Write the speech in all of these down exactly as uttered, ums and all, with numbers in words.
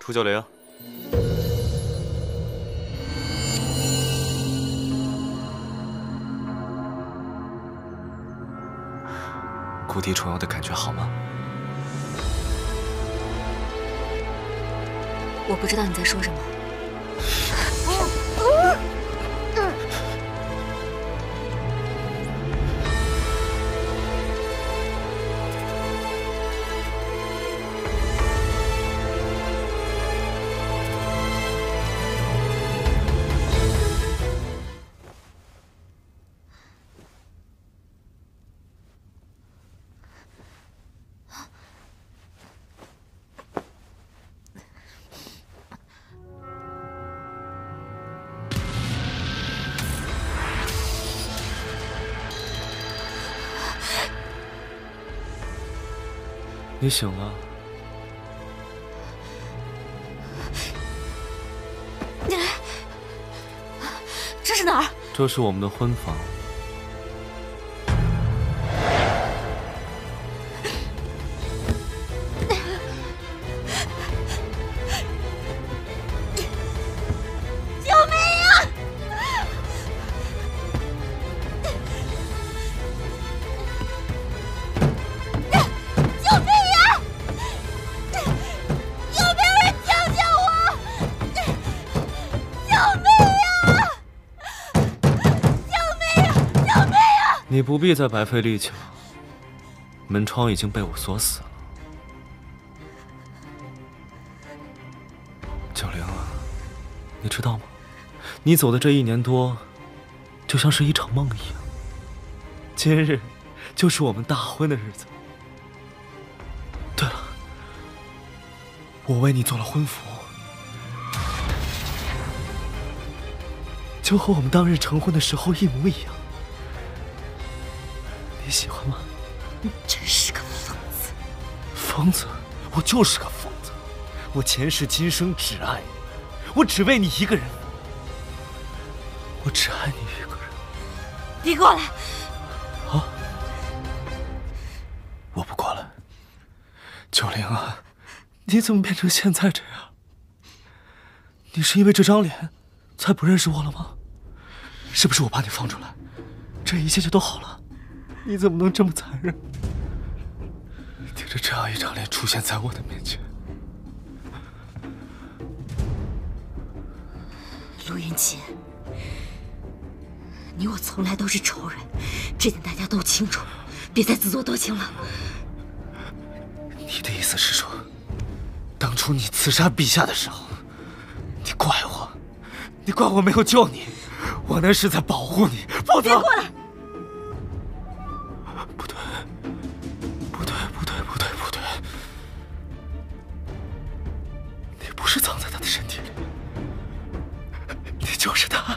楚九龄， 故地重游的感觉好吗？ 我不知道你在说什么。 你醒了。 这是哪儿？ 这是我们的婚房。 救命啊！救命呀！有没有人救救我？救命呀！救命呀！救命呀！ 你不必再白费力气了，门窗已经被我锁死了。九龄啊，你知道吗？你走的这一年多，就像是一场梦一样。今日就是我们大婚的日子。对了，我为你做了婚服，就和我们当日成婚的时候一模一样。你喜欢吗？ 你真是个疯子！ 疯子，我就是个疯子。我前世今生只爱你，我只为你一个人，我只爱你一个人。 你过来！ 啊！我不过来。九龄啊，你怎么变成现在这样？你是因为这张脸才不认识我了吗？是不是我把你放出来，这一切就都好了？你怎么能这么残忍？盯着这样一张脸出现在我的面前。 陆云奇，你我从来都是仇人，这点大家都清楚，别再自作多情了。 你的意思是说，当初你刺杀陛下的时候，你怪我，你怪我没有救你，我那是在保护你，否则…… 别过来！ 不对，不对，不对，不对，不对，你不是藏在他的身体里，你就是他。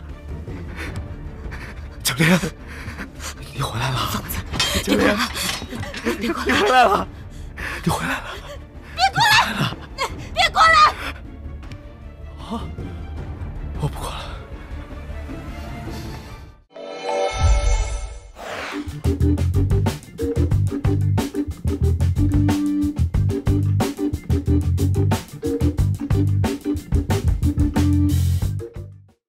九龄，你回来了！ 疯子， 九龄， 别过来！别过来！ 你回来了！你回来了！